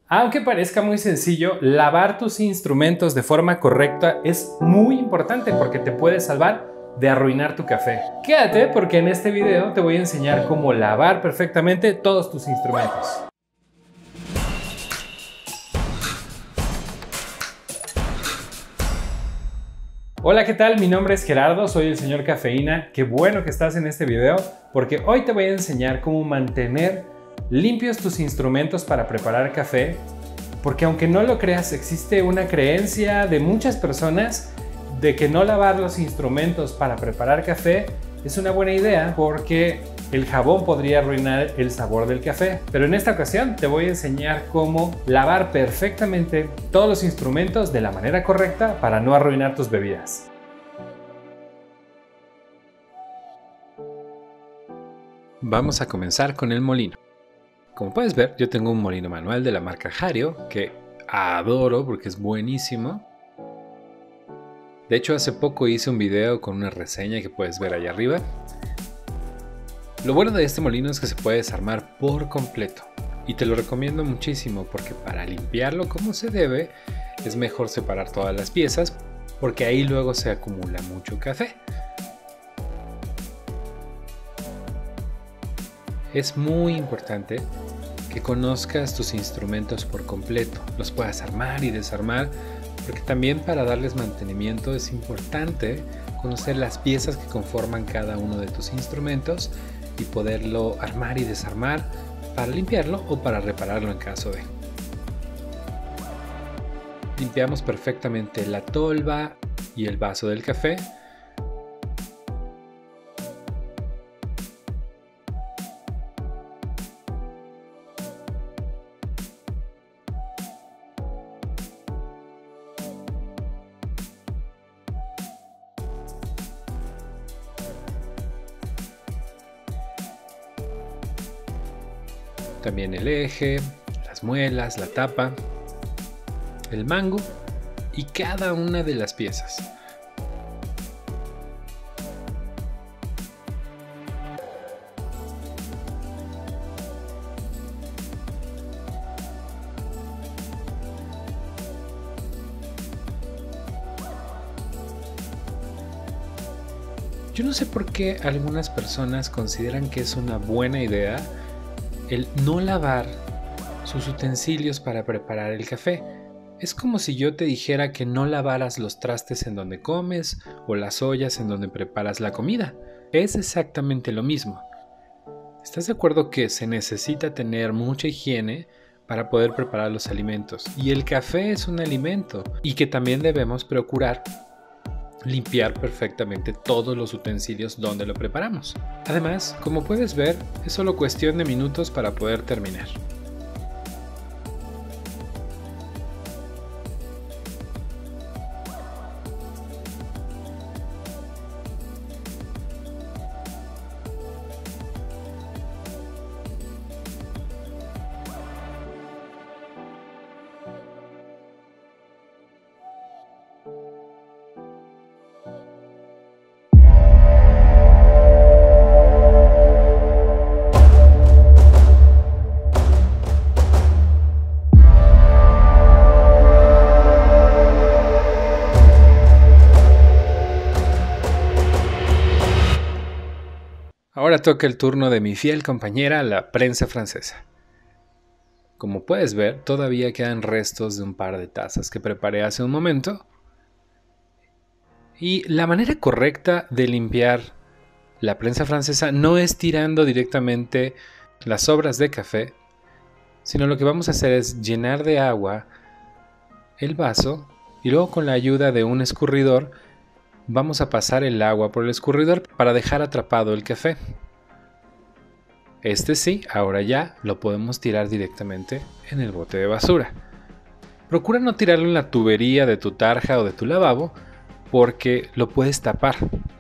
Aunque parezca muy sencillo, lavar tus instrumentos de forma correcta es muy importante porque te puede salvar de arruinar tu café. Quédate porque en este video te voy a enseñar cómo lavar perfectamente todos tus instrumentos. Hola, ¿qué tal? Mi nombre es Gerardo, soy el señor Cafeína. Qué bueno que estás en este video porque hoy te voy a enseñar cómo mantener limpios tus instrumentos para preparar café, porque aunque no lo creas, existe una creencia de muchas personas de que no lavar los instrumentos para preparar café es una buena idea porque el jabón podría arruinar el sabor del café. Pero en esta ocasión te voy a enseñar cómo lavar perfectamente todos los instrumentos de la manera correcta para no arruinar tus bebidas. Vamos a comenzar con el molino. Como puedes ver, yo tengo un molino manual de la marca Hario que adoro porque es buenísimo. De hecho, hace poco hice un video con una reseña que puedes ver allá arriba. Lo bueno de este molino es que se puede desarmar por completo y te lo recomiendo muchísimo porque para limpiarlo como se debe es mejor separar todas las piezas porque ahí luego se acumula mucho café. Es muy importante que conozcas tus instrumentos por completo, los puedas armar y desarmar, porque también para darles mantenimiento es importante conocer las piezas que conforman cada uno de tus instrumentos y poderlo armar y desarmar para limpiarlo o para repararlo en caso de. Limpiamos perfectamente la tolva y el vaso del café. También el eje, las muelas, la tapa, el mango y cada una de las piezas. Yo no sé por qué algunas personas consideran que es una buena idea el no lavar sus utensilios para preparar el café. Es como si yo te dijera que no lavaras los trastes en donde comes o las ollas en donde preparas la comida. Es exactamente lo mismo. ¿Estás de acuerdo que se necesita tener mucha higiene para poder preparar los alimentos? Y el café es un alimento y que también debemos procurar limpiar perfectamente todos los utensilios donde lo preparamos. Además, como puedes ver, es solo cuestión de minutos para poder terminar. Ahora toca el turno de mi fiel compañera, la prensa francesa. Como puedes ver, todavía quedan restos de un par de tazas que preparé hace un momento. Y la manera correcta de limpiar la prensa francesa no es tirando directamente las sobras de café, sino lo que vamos a hacer es llenar de agua el vaso y luego con la ayuda de un escurridor vamos a pasar el agua por el escurridor para dejar atrapado el café. Este sí, ahora ya lo podemos tirar directamente en el bote de basura. Procura no tirarlo en la tubería de tu tarja o de tu lavabo porque lo puedes tapar.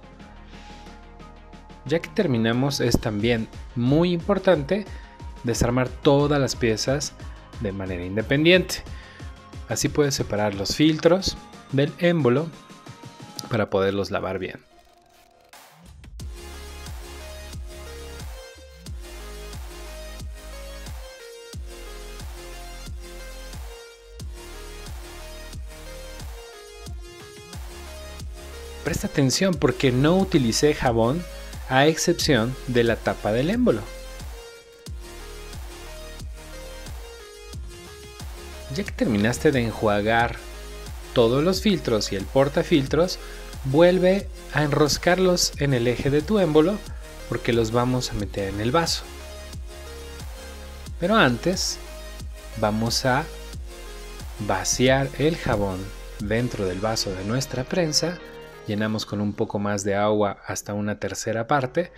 Ya que terminamos, es también muy importante desarmar todas las piezas de manera independiente. Así puedes separar los filtros del émbolo para poderlos lavar bien. Presta atención porque no utilicé jabón a excepción de la tapa del émbolo. Ya que terminaste de enjuagar todos los filtros y el portafiltros, vuelve a enroscarlos en el eje de tu émbolo porque los vamos a meter en el vaso. Pero antes vamos a vaciar el jabón dentro del vaso de nuestra prensa. Llenamos con un poco más de agua hasta una tercera parte.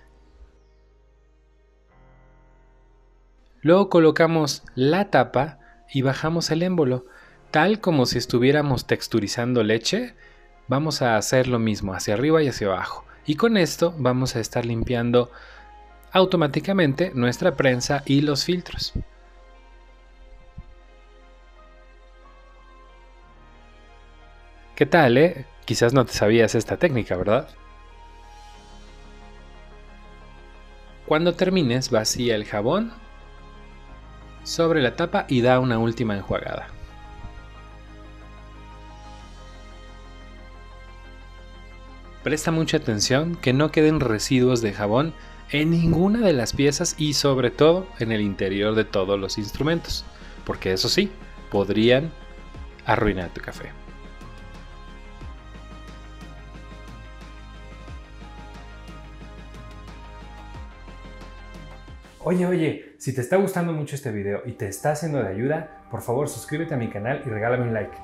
Luego colocamos la tapa y bajamos el émbolo. Tal como si estuviéramos texturizando leche, vamos a hacer lo mismo hacia arriba y hacia abajo. Y con esto vamos a estar limpiando automáticamente nuestra prensa y los filtros. ¿Qué tal, Quizás no te sabías esta técnica, ¿verdad? Cuando termines, vacía el jabón sobre la tapa y da una última enjuagada. Presta mucha atención que no queden residuos de jabón en ninguna de las piezas y sobre todo en el interior de todos los instrumentos, porque eso sí, podrían arruinar tu café. Oye, si te está gustando mucho este video y te está haciendo de ayuda, por favor suscríbete a mi canal y regálame un like.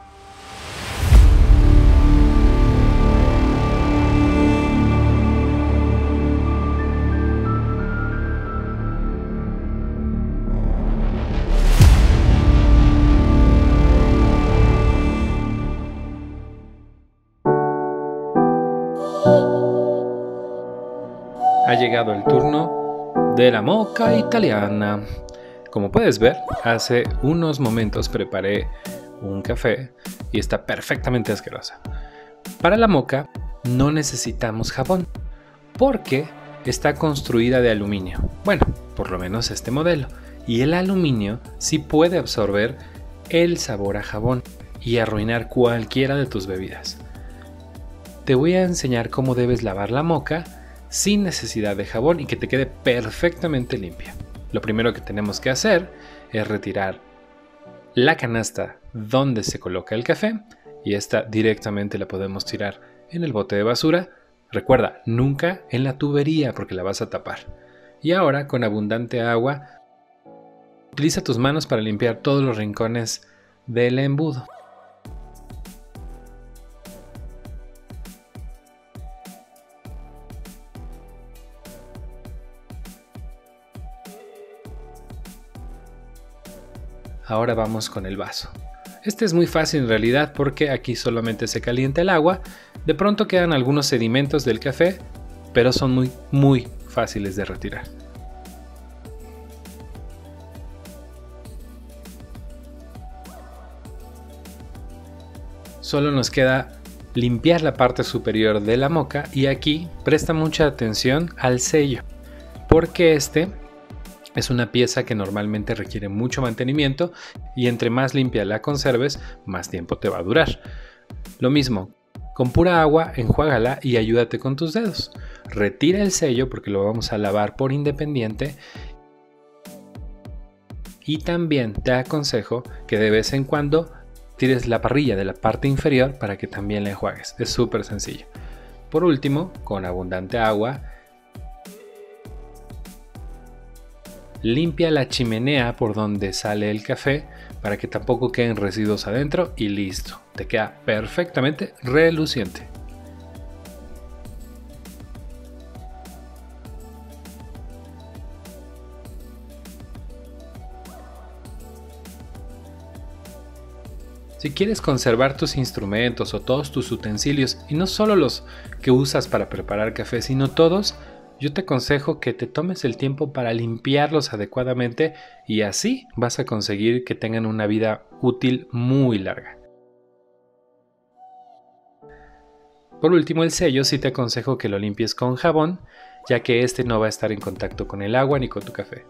Ha llegado el turno de la moka italiana. Como puedes ver, hace unos momentos preparé un café y está perfectamente asquerosa. Para la moka no necesitamos jabón porque está construida de aluminio. Bueno, por lo menos este modelo. Y el aluminio sí puede absorber el sabor a jabón y arruinar cualquiera de tus bebidas. Te voy a enseñar cómo debes lavar la moka sin necesidad de jabón y que te quede perfectamente limpia. Lo primero que tenemos que hacer es retirar la canasta donde se coloca el café y esta directamente la podemos tirar en el bote de basura. Recuerda, nunca en la tubería porque la vas a tapar. Y ahora con abundante agua, utiliza tus manos para limpiar todos los rincones del embudo. Ahora vamos con el vaso. Este es muy fácil en realidad porque aquí solamente se calienta el agua. De pronto quedan algunos sedimentos del café, pero son muy fáciles de retirar. Solo nos queda limpiar la parte superior de la moka y aquí presta mucha atención al sello, porque este es una pieza que normalmente requiere mucho mantenimiento y entre más limpia la conserves, más tiempo te va a durar. Lo mismo, con pura agua enjuágala y ayúdate con tus dedos. Retira el sello porque lo vamos a lavar por independiente. Y también te aconsejo que de vez en cuando tires la parrilla de la parte inferior para que también la enjuagues. Es súper sencillo. Por último, con abundante agua, limpia la chimenea por donde sale el café para que tampoco queden residuos adentro y listo, te queda perfectamente reluciente. Si quieres conservar tus instrumentos o todos tus utensilios, y no solo los que usas para preparar café, sino todos, yo te aconsejo que te tomes el tiempo para limpiarlos adecuadamente y así vas a conseguir que tengan una vida útil muy larga. Por último, el sello sí te aconsejo que lo limpies con jabón, ya que este no va a estar en contacto con el agua ni con tu café.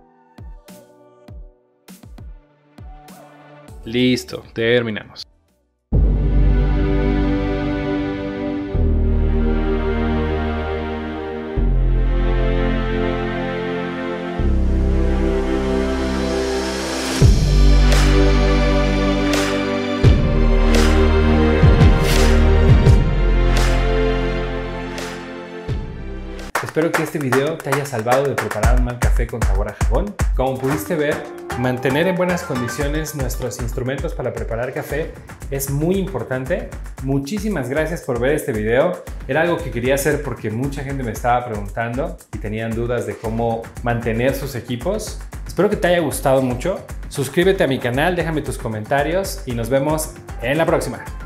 Listo, terminamos. Espero que este video te haya salvado de preparar un mal café con sabor a jabón. Como pudiste ver, mantener en buenas condiciones nuestros instrumentos para preparar café es muy importante. Muchísimas gracias por ver este video. Era algo que quería hacer porque mucha gente me estaba preguntando y tenían dudas de cómo mantener sus equipos. Espero que te haya gustado mucho. Suscríbete a mi canal, déjame tus comentarios y nos vemos en la próxima.